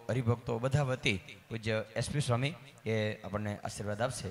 હરિભક્તો બધા વતી પૂજ્ય એસપી સ્વામી એ આપણને આશીર્વાદ આપશે.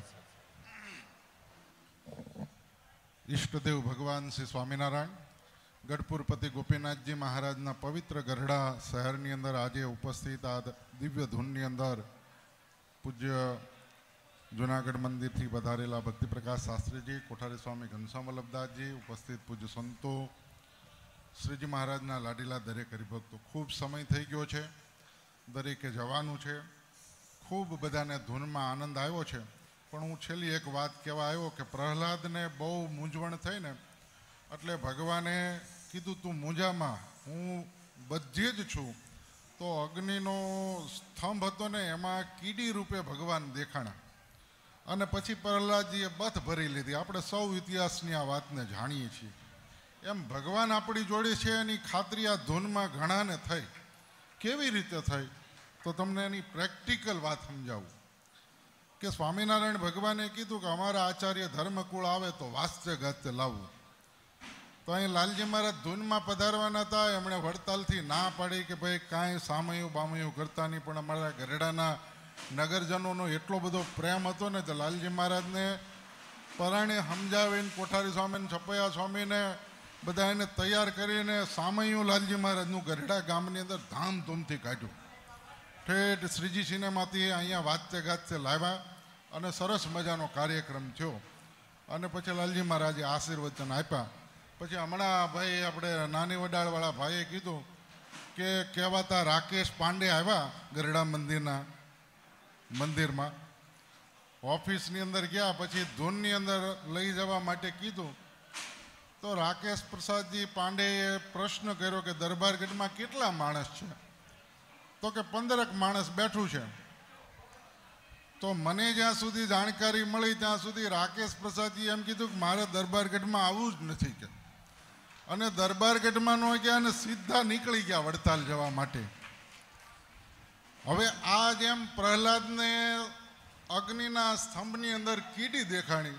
ઈષ્ટદેવ ભગવાન શ્રી સ્વામિનારાયણ ગઢપુરપતિ ગોપીનાથજી મહારાજના પવિત્ર ગઢડા શહેરની અંદર આજે ઉપસ્થિત આ દિવ્ય ધૂનની અંદર પૂજ્ય જુનાગઢ મંદિરથી વધારેલા ભક્તિપ્રકાશ શાસ્ત્રીજી, કોઠારી સ્વામી ઘનશ્યામ વલ્લભદાસજી, ઉપસ્થિત પૂજ્ય સંતો, શ્રીજી મહારાજના લાડીલા દરેક હરિભક્તો, ખૂબ સમય થઈ ગયો છે, દરેકે જવાનું છે. ખૂબ બધાને ધૂનમાં આનંદ આવ્યો છે. પણ હું છેલ્લી એક વાત કહેવા આવ્યો કે પ્રહલાદને બહુ મૂંઝવણ થઈ ને એટલે ભગવાને કીધું તું મૂંઝામાં, હું બધે જ છું. તો અગ્નિનો સ્તંભ હતો ને એમાં કીડી રૂપે ભગવાન દેખાણા અને પછી પ્રહલાદજીએ બથ ભરી લીધી. આપણે સૌ ઇતિહાસની આ વાતને જાણીએ છીએ. એમ ભગવાન આપણી જોડે છે એની ખાતરી આ ધૂનમાં ઘણાને થઈ. કેવી રીતે થઈ તો તમને એની પ્રેક્ટિકલ વાત સમજાવું કે સ્વામિનારાયણ ભગવાને કીધું કે અમારા આચાર્ય ધર્મકુળ આવે તો વાસ્તે ગાસ્તે લાવવું. તો અહીં લાલજી મહારાજ ધૂનમાં પધારવાના હતા. એમણે વડતાલથી ના પાડી કે ભાઈ કાંઈ સામયું બામયું કરતા નહીં. પણ અમારા ગઢડાના નગરજનોનો એટલો બધો પ્રેમ હતો ને તો લાલજી મહારાજને પરાણે સમજાવીને કોઠારી સ્વામીને, છપૈયા સ્વામીને બધા એને તૈયાર કરીને સામયું લાલજી મહારાજનું ગઢડા ગામની અંદર ધામધૂમથી કાઢ્યું. ઠેઠ શ્રીજી સિનેમાથી અહીંયા વાજતે ગાજતે લાવ્યા અને સરસ મજાનો કાર્યક્રમ થયો. અને પછી લાલજી મહારાજે આશીર્વચન આપ્યા. પછી હમણાં ભાઈ આપણે નાની વડાળવાળા ભાઈએ કીધું કે કહેવાતા રાકેશ પાંડે આવ્યા ગરડા મંદિરમાં ઓફિસની અંદર ગયા. પછી ધૂનની અંદર લઈ જવા માટે કીધું તો રાકેશ પ્રસાદજી પાંડેએ પ્રશ્ન કર્યો કે દરબારગઢમાં કેટલા માણસ છે? તો કે 15 માણસ બેઠું છે. તો મને જ્યાં સુધી જાણકારી મળી ત્યાં સુધી રાકેશ પ્રસાદજી એમ કીધું કે મારે દરબારગઢમાં આવવું જ નથી કે. અને દરબારગઢમાં ન ગયા અને સીધા નીકળી ગયા વડતાલ જવા માટે. હવે આ જેમ પ્રહલાદને અગ્નિના સ્તંભની અંદર કીડી દેખાણી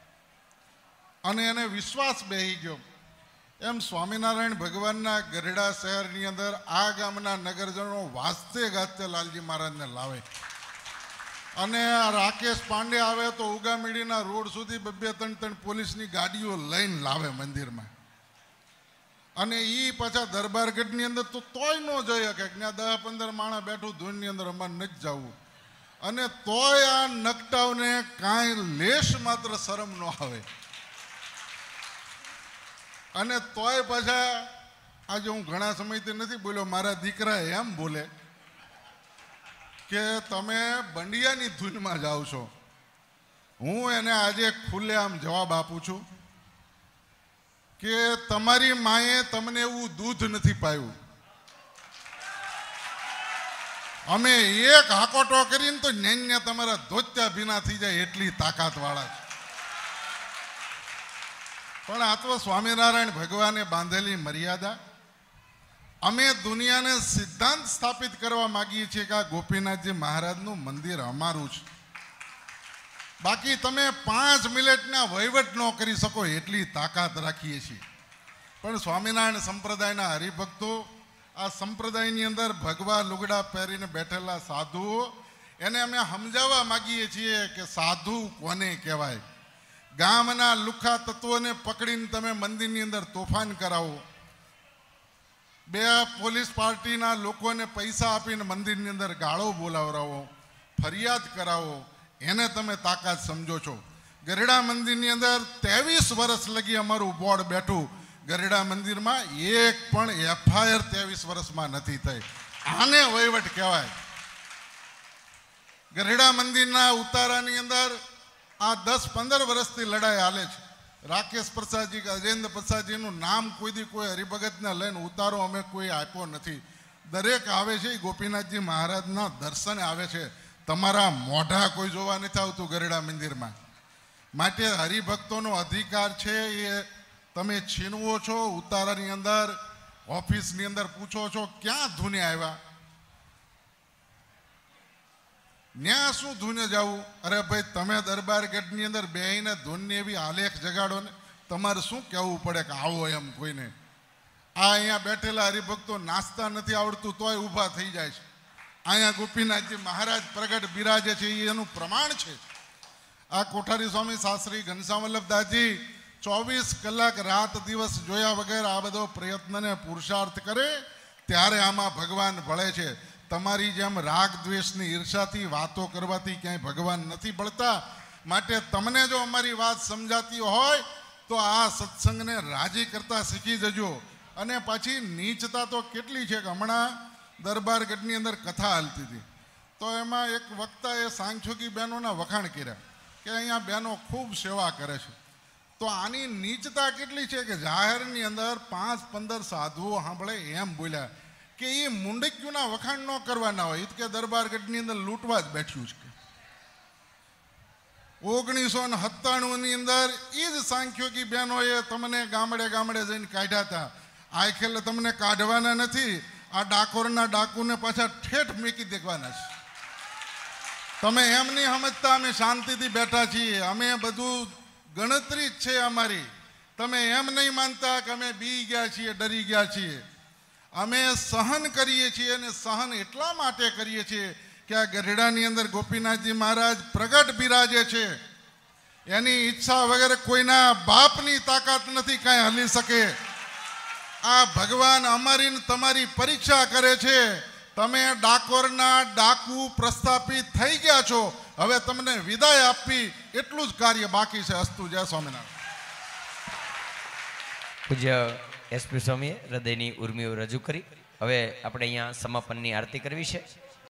અને એને વિશ્વાસ બેહી ગયો, એમ સ્વામિનારાયણ ભગવાનના ગઢડા શહેરની અંદર આ ગામના નગરજનો વાસ્તે ગાજતે લાલજી મહારાજને લાવે. અને આ રાકેશ પાંડે આવે તો ઉગામીડીના રોડ સુધી 2-3 પોલીસની ગાડીઓ લઈને લાવે મંદિરમાં. અને એ પાછા દરબારગઢની અંદર તો તોય ન જઈ શકે. ત્યાં 10-15 માણસ બેઠું ધૂનની અંદર અમારે નથી જવું. અને તોય આ નકટાવને કાંઈ લેશ માત્ર શરમ ન આવે. અને તોય પાછા આજે હું ઘણા સમયથી નથી બોલ્યો, મારા દીકરા એમ બોલે કે તમે બંડિયાની ધૂનમાં જાઓ છો. હું એને આજે ખુલ્લેઆમ જવાબ આપું છું કે તમારી માએ તમને એવું દૂધ નથી પાયું. અમે એક હાકોટો કરીને તો ન્યા તમારા ધોત્યા ભીના થઈ જાય એટલી તાકાતવાળા છે. પણ આ તો સ્વામિનારાયણ ભગવાને બાંધેલી મર્યાદા. અમે દુનિયાને સિદ્ધાંત સ્થાપિત કરવા માગીએ છીએ કે આ ગોપીનાથજી મહારાજનું મંદિર અમારું છે. બાકી તમે 5 મિનિટના વહીવટ ન કરી શકો એટલી તાકાત રાખીએ છીએ. પણ સ્વામિનારાયણ સંપ્રદાયના હરિભક્તો, આ સંપ્રદાયની અંદર ભગવા લુગડા પહેરીને બેઠેલા સાધુઓ, એને અમે સમજાવવા માગીએ છીએ કે સાધુ કોને કહેવાય. ગામના લુખ્ખા તત્વોને પકડીને તમે મંદિરની અંદર તોફાન કરાવો, 2 પોલીસ પાર્ટીના લોકોને પૈસા આપીને મંદિરની અંદર ગાળો બોલાવરાવો, ફરિયાદ કરાવો, એને તમે તાકાત સમજો છો. ગરડા મંદિરની અંદર 23 વર્ષ લગી અમારું બોર્ડ બેઠું. ગરડા મંદિરમાં એક પણ FIR 23 વર્ષમાં નથી થઈ. આને વહીવટ કહેવાય. ગરડા મંદિરના ઉતારાની અંદર આ 10-15 વર્ષથી લડાઈ હાલે છે. રાકેશ પ્રસાદજી કે અજેન્દ્ર પ્રસાદજીનું નામ કોઈ દી કોઈ હરિભગતને લઈને ઉતારો અમે કોઈ આપ્યો નથી. દરેક આવે છે એ ગોપીનાથજી મહારાજના દર્શને આવે છે. તમારા મોઢા કોઈ જોવા નથી આવતું ગરડા મંદિરમાં. માટે હરિભક્તોનો અધિકાર છે એ તમે છીનવો છો. ઉતારાની અંદર, ઓફિસની અંદર પૂછો છો ક્યાં ધૂને આવ્યા, ન્યા શું ધૂને જવું? અરે ભાઈ તમે દરબારગઢની અંદર બેહીને ધૂનની એવી આલેખ જગાડો ને, તમારે શું કહેવું પડે કે આવો એમ કોઈને? આ અહીંયા બેઠેલા હરિભક્તો નાસ્તા નથી આવડતું તોય ઊભા થઈ જાય છે. અહીંયા ગોપીનાથજી મહારાજ પ્રગટ બિરાજે છે એ એનું પ્રમાણ છે. આ કોઠારી સ્વામી શાસ્ત્રી ઘનશ્યામ વલ્લભદાસજી 24 કલાક રાત દિવસ જોયા વગર આ બધો પ્રયત્ન ને પુરુષાર્થ કરે ત્યારે આમાં ભગવાન ભળે છે. તમારી જેમ રાગ દ્વેષની ઈર્ષાથી વાતો કરવાથી ક્યાંય ભગવાન નથી ભળતા. માટે તમને જો અમારી વાત સમજાતી હોય તો આ સત્સંગને રાજી કરતા શીખી જજો. અને પાછી નીચતા તો કેટલી છે કે હમણાં દરબારગઢની અંદર કથા હાલતી હતી તો એમાં એક વક્તાએ સાંખ્યોગી બહેનોના વખાણ કર્યા કે અહીંયા બહેનો ખૂબ સેવા કરે છે. તો આની નીચતા કેટલી છે કે જાહેરની અંદર 5-15 સાધુઓ સાંભળે એમ બોલ્યા કે એ મુંડક્યુના વખાણ ન કરવાના હોય કે દરબારગઢની અંદર લૂંટવા જ બેઠ્યું છે. 1997ની અંદર એ જ સાંખ્યોગી બહેનોએ તમને ગામડે ગામડે જઈને કાઢ્યા હતા. આ ખેલે તમને કાઢવાના નથી, આ ડાકોરના ડાકુને પાછા ઠેઠ મૂકી દેવાના છે. તમે એમ નહીં સમજતા અમે શાંતિથી બેઠા છીએ, અમે બધું ગણતરી જ છે અમારી. તમે એમ નહીં માનતા કે અમે બી ગયા છીએ, ડરી ગયા છીએ. અમે સહન કરીએ છીએ અને સહન એટલા માટે કરીએ છીએ કે આ ગઢડાની અંદર ગોપીનાથજી મહારાજ પ્રગટ બિરાજે છે. એની ઈચ્છા વગર કોઈના બાપની તાકાત નથી કાંઈ હલી શકે. આ ભગવાન અમારી ને તમારી પરીક્ષા કરે છે. તમે ડાકોરના ડાકુ પ્રસ્થાપિત થઈ ગયા છો, હવે તમને વિદાય આપવી એટલું જ કાર્ય બાકી છે. અસ્તુ. જય સ્વામિનારાયણ. પૂજ્ય એસપી સ્વામીએ હૃદયની ઉર્મિઓ રજૂ કરી. હવે આપણે અહીંયા સમાપનની આરતી કરવી છે.